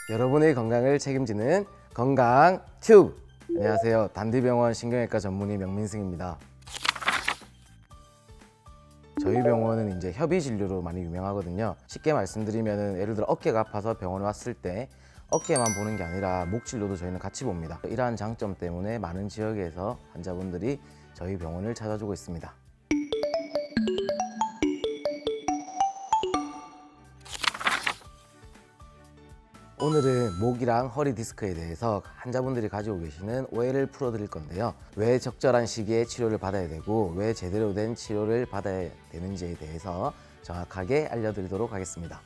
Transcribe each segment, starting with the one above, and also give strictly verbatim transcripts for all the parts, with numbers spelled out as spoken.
여러분의 건강을 책임지는 건강 튜브. 안녕하세요. 단디병원 신경외과 전문의 명민승입니다. 저희 병원은 이제 협의 진료로 많이 유명하거든요. 쉽게 말씀드리면은 예를 들어 어깨가 아파서 병원에 왔을 때 어깨만 보는 게 아니라 목 진료도 저희는 같이 봅니다. 이러한 장점 때문에 많은 지역에서 환자분들이 저희 병원을 찾아주고 있습니다. 오늘은 목이랑 허리 디스크에 대해서 환자분들이 가지고 계시는 오해를 풀어드릴 건데요. 왜 적절한 시기에 치료를 받아야 되고 왜 제대로 된 치료를 받아야 되는지에 대해서 정확하게 알려드리도록 하겠습니다.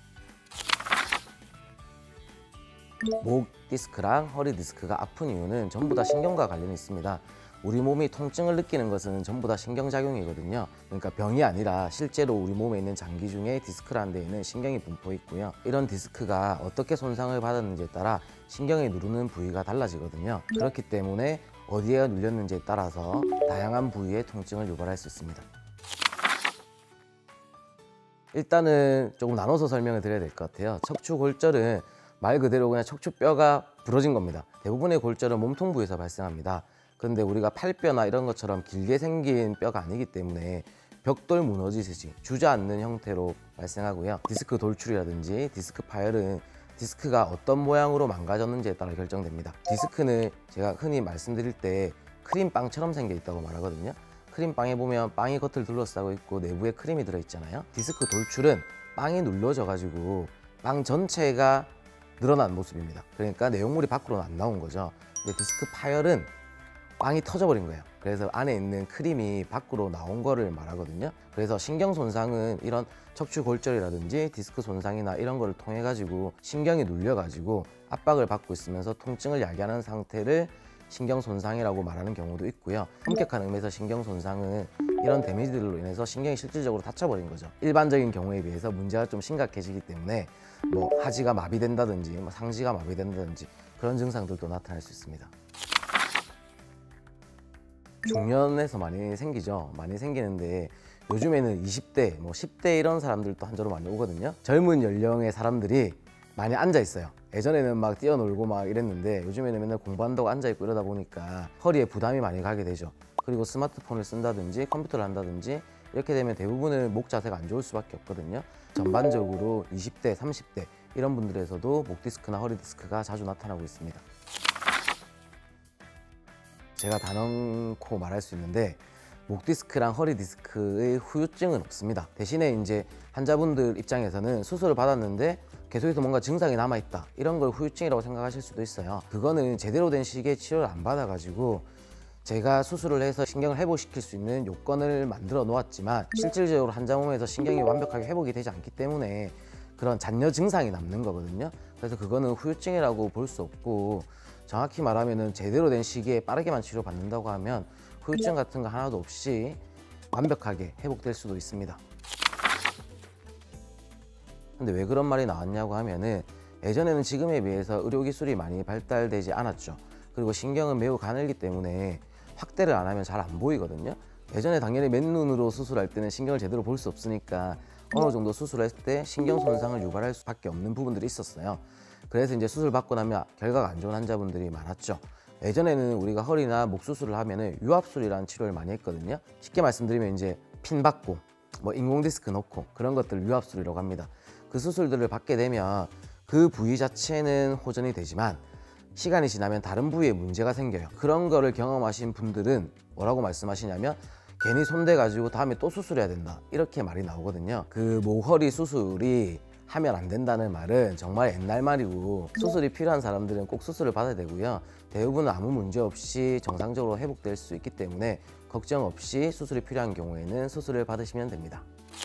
목 디스크랑 허리 디스크가 아픈 이유는 전부 다 신경과 관련이 있습니다. 우리 몸이 통증을 느끼는 것은 전부 다 신경작용이거든요. 그러니까 병이 아니라 실제로 우리 몸에 있는 장기 중에 디스크라는 데에 있는 신경이 분포 있고요. 이런 디스크가 어떻게 손상을 받았는지에 따라 신경이 누르는 부위가 달라지거든요. 그렇기 때문에 어디에 눌렸는지에 따라서 다양한 부위의 통증을 유발할 수 있습니다. 일단은 조금 나눠서 설명을 드려야 될 것 같아요. 척추골절은 말 그대로 그냥 척추뼈가 부러진 겁니다. 대부분의 골절은 몸통 부위에서 발생합니다. 그런데 우리가 팔뼈나 이런 것처럼 길게 생긴 뼈가 아니기 때문에 벽돌 무너지듯이 주저앉는 형태로 발생하고요. 디스크 돌출이라든지 디스크 파열은 디스크가 어떤 모양으로 망가졌는지에 따라 결정됩니다. 디스크는 제가 흔히 말씀드릴 때 크림빵처럼 생겨 있다고 말하거든요. 크림빵에 보면 빵이 겉을 둘러싸고 있고 내부에 크림이 들어있잖아요. 디스크 돌출은 빵이 눌러져 가지고 빵 전체가 늘어난 모습입니다. 그러니까 내용물이 밖으로는 안 나온 거죠. 근데 디스크 파열은 빵이 터져버린 거예요. 그래서 안에 있는 크림이 밖으로 나온 거를 말하거든요. 그래서 신경 손상은 이런 척추 골절이라든지 디스크 손상이나 이런 거를 통해 가지고 신경이 눌려 가지고 압박을 받고 있으면서 통증을 야기하는 상태를 신경 손상이라고 말하는 경우도 있고요. 엄격한 의미에서 신경 손상은 이런 데미지들로 인해서 신경이 실질적으로 다쳐버린 거죠. 일반적인 경우에 비해서 문제가 좀 심각해지기 때문에 뭐 하지가 마비된다든지 뭐 상지가 마비된다든지 그런 증상들도 나타날 수 있습니다. 중년에서 많이 생기죠. 많이 생기는데 요즘에는 이십 대, 뭐 십 대 이런 사람들도 환자로 많이 오거든요. 젊은 연령의 사람들이 많이 앉아 있어요. 예전에는 막 뛰어놀고 막 이랬는데 요즘에는 맨날 공부한다고 앉아 있고 이러다 보니까 허리에 부담이 많이 가게 되죠. 그리고 스마트폰을 쓴다든지 컴퓨터를 한다든지 이렇게 되면 대부분은 목 자세가 안 좋을 수밖에 없거든요. 전반적으로 이십 대, 삼십 대 이런 분들에서도 목 디스크나 허리 디스크가 자주 나타나고 있습니다. 제가 단언코 말할 수 있는데 목 디스크랑 허리 디스크의 후유증은 없습니다. 대신에 이제 환자분들 입장에서는 수술을 받았는데 계속해서 뭔가 증상이 남아있다 이런 걸 후유증이라고 생각하실 수도 있어요. 그거는 제대로 된 시기에 치료를 안 받아가지고 제가 수술을 해서 신경을 회복시킬 수 있는 요건을 만들어 놓았지만 실질적으로 환자 몸에서 신경이 완벽하게 회복이 되지 않기 때문에 그런 잔여 증상이 남는 거거든요. 그래서 그거는 후유증이라고 볼 수 없고 정확히 말하면 제대로 된 시기에 빠르게만 치료받는다고 하면 후유증 같은 거 하나도 없이 완벽하게 회복될 수도 있습니다. 근데 왜 그런 말이 나왔냐고 하면은 예전에는 지금에 비해서 의료기술이 많이 발달되지 않았죠. 그리고 신경은 매우 가늘기 때문에 확대를 안 하면 잘 안 보이거든요. 예전에 당연히 맨눈으로 수술할 때는 신경을 제대로 볼 수 없으니까 어느 정도 수술했을 때 신경 손상을 유발할 수밖에 없는 부분들이 있었어요. 그래서 이제 수술 받고 나면 결과가 안 좋은 환자분들이 많았죠. 예전에는 우리가 허리나 목 수술을 하면은 유압술이라는 치료를 많이 했거든요. 쉽게 말씀드리면 이제 핀 받고 뭐 인공 디스크 넣고 그런 것들 유압술이라고 합니다. 그 수술들을 받게 되면 그 부위 자체는 호전이 되지만 시간이 지나면 다른 부위에 문제가 생겨요. 그런 거를 경험하신 분들은 뭐라고 말씀하시냐면 괜히 손대 가지고 다음에 또 수술해야 된다 이렇게 말이 나오거든요. 그 목허리 수술이 하면 안 된다는 말은 정말 옛날 말이고 수술이 필요한 사람들은 꼭 수술을 받아야 되고요. 대부분은 아무 문제 없이 정상적으로 회복될 수 있기 때문에 걱정 없이 수술이 필요한 경우에는 수술을 받으시면 됩니다.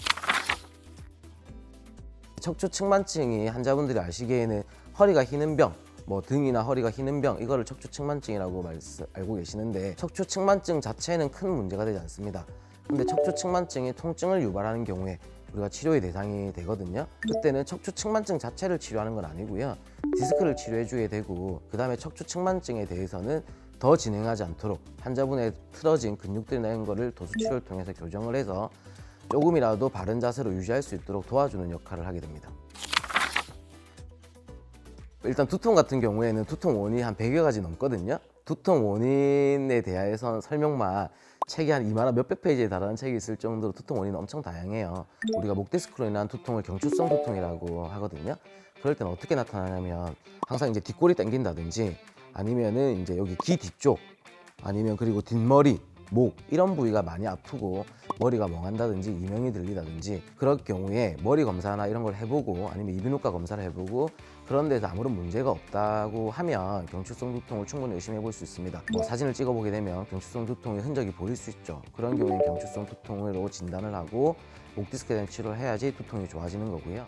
척추 측만증이 환자분들이 아시기에는 허리가 휘는 병, 뭐 등이나 허리가 휘는 병 이거를 척추 측만증이라고 말씀, 알고 계시는데 척추 측만증 자체는 큰 문제가 되지 않습니다. 근데 척추 측만증이 통증을 유발하는 경우에 우리가 치료의 대상이 되거든요. 그때는 척추 측만증 자체를 치료하는 건 아니고요. 디스크를 치료해 줘야 되고 그 다음에 척추 측만증에 대해서는 더 진행하지 않도록 환자분의 틀어진 근육들이나 이런 거를 도수 치료를 통해서 교정을 해서 조금이라도 바른 자세로 유지할 수 있도록 도와주는 역할을 하게 됩니다. 일단 두통 같은 경우에는 두통 원인이 한 백여 가지 넘거든요. 두통 원인에 대해서 설명만 책이 한 이만 원 몇백 페이지에 달하는 책이 있을 정도로 두통 원인은 엄청 다양해요. 우리가 목 디스크로 인한 두통을 경추성 두통이라고 하거든요. 그럴 때는 어떻게 나타나냐면 항상 이제 뒷골이 당긴다든지 아니면은 이제 여기 귀 뒤쪽 아니면 그리고 뒷머리, 목 이런 부위가 많이 아프고 머리가 멍한다든지 이명이 들리다든지 그럴 경우에 머리 검사나 이런 걸 해보고 아니면 이비인후과 검사를 해보고 그런 데서 아무런 문제가 없다고 하면 경추성 두통을 충분히 의심해 볼 수 있습니다. 뭐 사진을 찍어보게 되면 경추성 두통의 흔적이 보일 수 있죠. 그런 경우에는 경추성 두통으로 진단을 하고 목 디스크에 대한 치료를 해야지 두통이 좋아지는 거고요.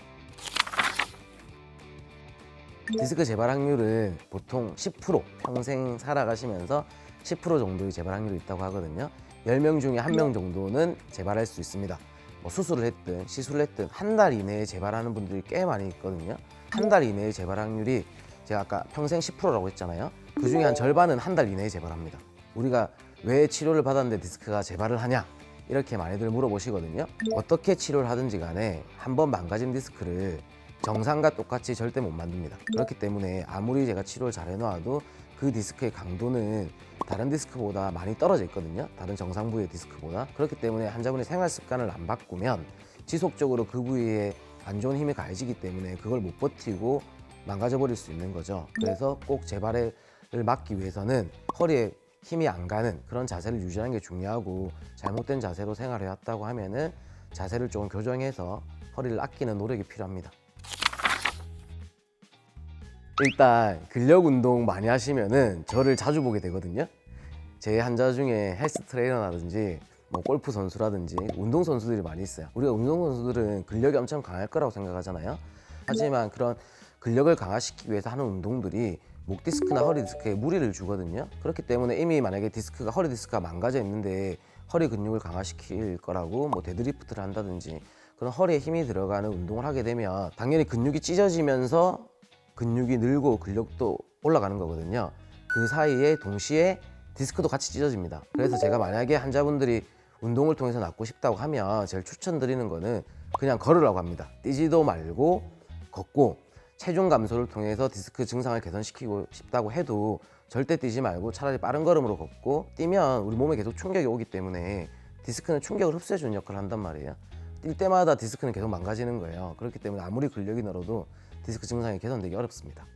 디스크 재발 확률은 보통 십 퍼센트 평생 살아가시면서 십 퍼센트 정도의 재발 확률이 있다고 하거든요. 열 명 중에 한 명 정도는 재발할 수 있습니다. 뭐 수술을 했든 시술을 했든 한 달 이내에 재발하는 분들이 꽤 많이 있거든요. 한 달 이내의 재발 확률이 제가 아까 평생 십 퍼센트라고 했잖아요. 그 중에 한 절반은 한 달 이내에 재발합니다. 우리가 왜 치료를 받았는데 디스크가 재발을 하냐? 이렇게 많이들 물어보시거든요. 어떻게 치료를 하든지 간에 한 번 망가진 디스크를 정상과 똑같이 절대 못 만듭니다. 그렇기 때문에 아무리 제가 치료를 잘 해놔도 그 디스크의 강도는 다른 디스크보다 많이 떨어져 있거든요. 다른 정상 부위의 디스크보다. 그렇기 때문에 환자분의 생활 습관을 안 바꾸면 지속적으로 그 부위에 안 좋은 힘이 가해지기 때문에 그걸 못 버티고 망가져 버릴 수 있는 거죠. 그래서 꼭 재발을 막기 위해서는 허리에 힘이 안 가는 그런 자세를 유지하는 게 중요하고 잘못된 자세로 생활해 왔다고 하면은 자세를 조금 교정해서 허리를 아끼는 노력이 필요합니다. 일단 근력 운동 많이 하시면은 저를 자주 보게 되거든요. 제 환자 중에 헬스 트레이너라든지 뭐 골프 선수라든지 운동 선수들이 많이 있어요. 우리가 운동 선수들은 근력이 엄청 강할 거라고 생각하잖아요. 하지만 그런 근력을 강화시키기 위해서 하는 운동들이 목 디스크나 허리 디스크에 무리를 주거든요. 그렇기 때문에 이미 만약에 디스크가 허리 디스크가 망가져 있는데 허리 근육을 강화시킬 거라고 뭐 데드리프트를 한다든지 그런 허리에 힘이 들어가는 운동을 하게 되면 당연히 근육이 찢어지면서 근육이 늘고 근력도 올라가는 거거든요. 그 사이에 동시에 디스크도 같이 찢어집니다. 그래서 제가 만약에 환자분들이 운동을 통해서 낫고 싶다고 하면 제일 추천드리는 거는 그냥 걸으라고 합니다. 뛰지도 말고 걷고 체중 감소를 통해서 디스크 증상을 개선시키고 싶다고 해도 절대 뛰지 말고 차라리 빠른 걸음으로 걷고 뛰면 우리 몸에 계속 충격이 오기 때문에 디스크는 충격을 흡수해주는 역할을 한단 말이에요. 뛸 때마다 디스크는 계속 망가지는 거예요. 그렇기 때문에 아무리 근력이 늘어도 디스크 증상이 개선되기 어렵습니다.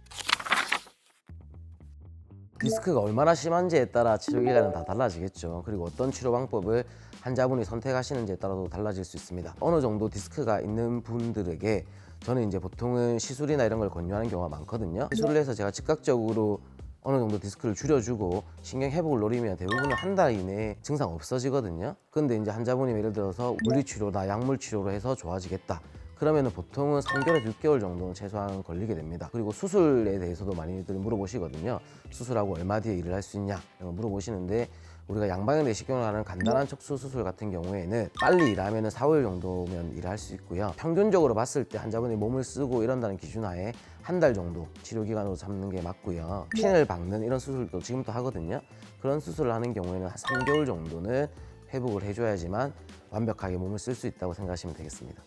디스크가 얼마나 심한지에 따라 치료 기간은 다 달라지겠죠. 그리고 어떤 치료 방법을 환자분이 선택하시는지에 따라도 달라질 수 있습니다. 어느 정도 디스크가 있는 분들에게 저는 이제 보통은 시술이나 이런 걸 권유하는 경우가 많거든요. 시술을 해서 제가 즉각적으로 어느 정도 디스크를 줄여주고 신경 회복을 노리면 대부분은 한 달 이내에 증상 없어지거든요. 근데 이제 환자분이 예를 들어서 물리치료나 약물치료로 해서 좋아지겠다. 그러면은 보통은 삼 개월에서 육 개월 정도는 최소한 걸리게 됩니다. 그리고 수술에 대해서도 많이들 물어보시거든요. 수술하고 얼마 뒤에 일을 할 수 있냐 이런 거 물어보시는데 우리가 양방향 내시경을 하는 간단한 척수 수술 같은 경우에는 빨리 일하면 사, 오 일 정도면 일을 할 수 있고요. 평균적으로 봤을 때 환자분이 몸을 쓰고 이런다는 기준하에 한 달 정도 치료 기간으로 잡는 게 맞고요. 핀을 박는 이런 수술도 지금도 하거든요. 그런 수술을 하는 경우에는 한 삼 개월 정도는 회복을 해줘야지만 완벽하게 몸을 쓸 수 있다고 생각하시면 되겠습니다.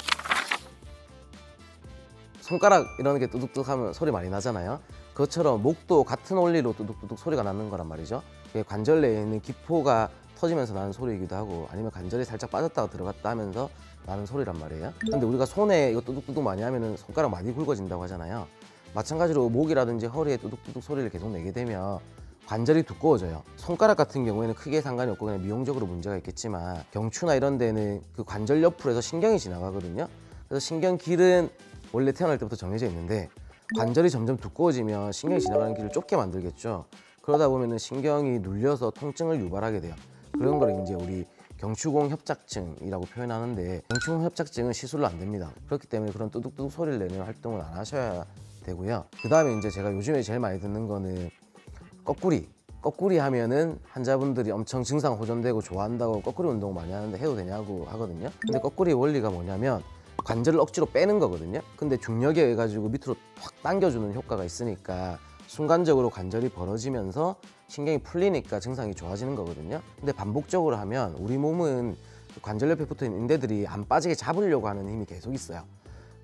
손가락 이런 게 뚜둑뚜둑 하면 소리 많이 나잖아요. 그것처럼 목도 같은 원리로 뚜둑뚜둑 소리가 나는 거란 말이죠. 관절 내에 있는 기포가 터지면서 나는 소리이기도 하고 아니면 관절이 살짝 빠졌다가 들어갔다 하면서 나는 소리란 말이에요. 근데 우리가 손에 이거 뚜둑뚜둑 많이 하면은 손가락 많이 굵어진다고 하잖아요. 마찬가지로 목이라든지 허리에 뚜둑뚜둑 소리를 계속 내게 되면 관절이 두꺼워져요. 손가락 같은 경우에는 크게 상관이 없고 그냥 미용적으로 문제가 있겠지만 경추나 이런 데는 그 관절 옆으로 해서 신경이 지나가거든요. 그래서 신경길은 원래 태어날 때부터 정해져 있는데 관절이 점점 두꺼워지면 신경이 지나가는 길을 좁게 만들겠죠. 그러다 보면 신경이 눌려서 통증을 유발하게 돼요. 그런 걸 이제 우리 경추공 협착증이라고 표현하는데 경추공 협착증은 시술로 안 됩니다. 그렇기 때문에 그런 뚜둑뚜둑 소리를 내는 활동은 안 하셔야 되고요. 그 다음에 이제 제가 요즘에 제일 많이 듣는 거는 거꾸리. 거꾸리 하면은 환자분들이 엄청 증상 호전되고 좋아한다고 거꾸리 운동 많이 하는데 해도 되냐고 하거든요. 근데 거꾸리의 원리가 뭐냐면 관절을 억지로 빼는 거거든요. 근데 중력에 의해 가지고 밑으로 확 당겨주는 효과가 있으니까 순간적으로 관절이 벌어지면서 신경이 풀리니까 증상이 좋아지는 거거든요. 근데 반복적으로 하면 우리 몸은 관절 옆에 붙어있는 인대들이 안 빠지게 잡으려고 하는 힘이 계속 있어요.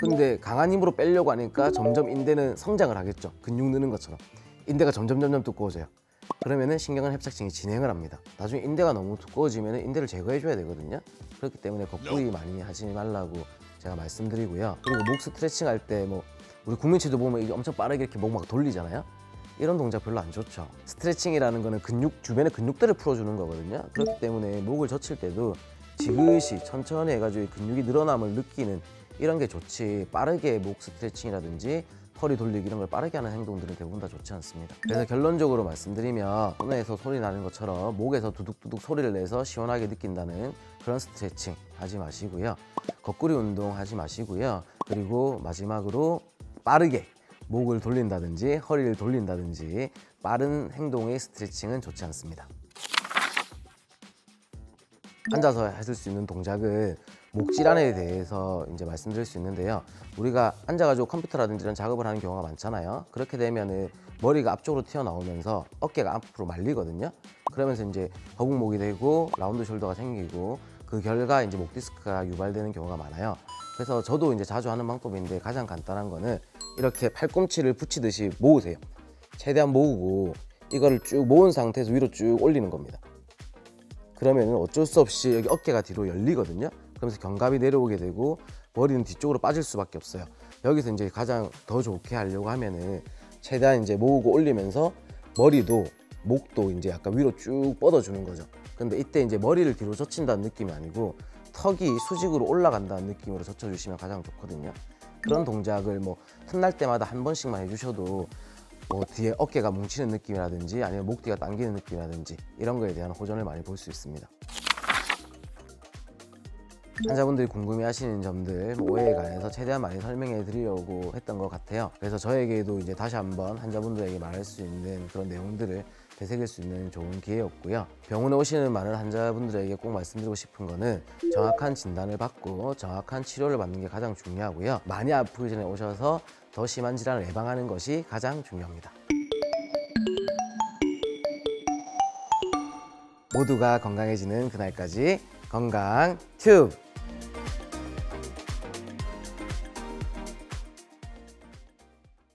근데 강한 힘으로 빼려고 하니까 점점 인대는 성장을 하겠죠. 근육 느는 것처럼 인대가 점점 점점 두꺼워져요. 그러면은 신경은 협착증이 진행을 합니다. 나중에 인대가 너무 두꺼워지면 인대를 제거해 줘야 되거든요. 그렇기 때문에 거꾸리 많이 하지 말라고 제가 말씀드리고요. 그리고 목 스트레칭 할 때 뭐 우리 국민체조 보면 이게 엄청 빠르게 이렇게 목 막 돌리잖아요. 이런 동작 별로 안 좋죠. 스트레칭이라는 거는 근육 주변의 근육들을 풀어주는 거거든요. 그렇기 때문에 목을 젖힐 때도 지그시 천천히 해가지고 근육이 늘어남을 느끼는 이런 게 좋지, 빠르게 목 스트레칭이라든지 허리 돌리기 이런 걸 빠르게 하는 행동들은 대부분 다 좋지 않습니다. 그래서 결론적으로 말씀드리면 손에서 소리 나는 것처럼 목에서 두둑두둑 소리를 내서 시원하게 느낀다는 그런 스트레칭 하지 마시고요. 거꾸리 운동 하지 마시고요. 그리고 마지막으로 빠르게 목을 돌린다든지 허리를 돌린다든지 빠른 행동의 스트레칭은 좋지 않습니다. 앉아서 하실 수 있는 동작은 목 질환에 대해서 이제 말씀드릴 수 있는데요. 우리가 앉아가지고 컴퓨터라든지 이런 작업을 하는 경우가 많잖아요. 그렇게 되면은 머리가 앞쪽으로 튀어나오면서 어깨가 앞으로 말리거든요. 그러면서 이제 거북목이 되고 라운드 숄더가 생기고 그 결과 이제 목 디스크가 유발되는 경우가 많아요. 그래서 저도 이제 자주 하는 방법인데 가장 간단한 거는 이렇게 팔꿈치를 붙이듯이 모으세요. 최대한 모으고 이거를 쭉 모은 상태에서 위로 쭉 올리는 겁니다. 그러면 어쩔 수 없이 여기 어깨가 뒤로 열리거든요. 그러면서 견갑이 내려오게 되고 머리는 뒤쪽으로 빠질 수밖에 없어요. 여기서 이제 가장 더 좋게 하려고 하면은 최대한 이제 모으고 올리면서 머리도 목도 이제 약간 위로 쭉 뻗어주는 거죠. 근데 이때 이제 머리를 뒤로 젖힌다는 느낌이 아니고 턱이 수직으로 올라간다는 느낌으로 젖혀주시면 가장 좋거든요. 그런 동작을 뭐 틈날 때마다 한 번씩만 해주셔도 뭐 뒤에 어깨가 뭉치는 느낌이라든지 아니면 목 뒤가 당기는 느낌이라든지 이런 거에 대한 호전을 많이 볼 수 있습니다. 환자분들이 궁금해하시는 점들, 뭐 오해에 관해서 최대한 많이 설명해 드리려고 했던 것 같아요. 그래서 저에게도 이제 다시 한번 환자분들에게 말할 수 있는 그런 내용들을 되새길 수 있는 좋은 기회였고요. 병원에 오시는 많은 환자분들에게 꼭 말씀드리고 싶은 거는 정확한 진단을 받고 정확한 치료를 받는 게 가장 중요하고요. 많이 아프기 전에 오셔서 더 심한 질환을 예방하는 것이 가장 중요합니다. 모두가 건강해지는 그날까지 건강 튜브!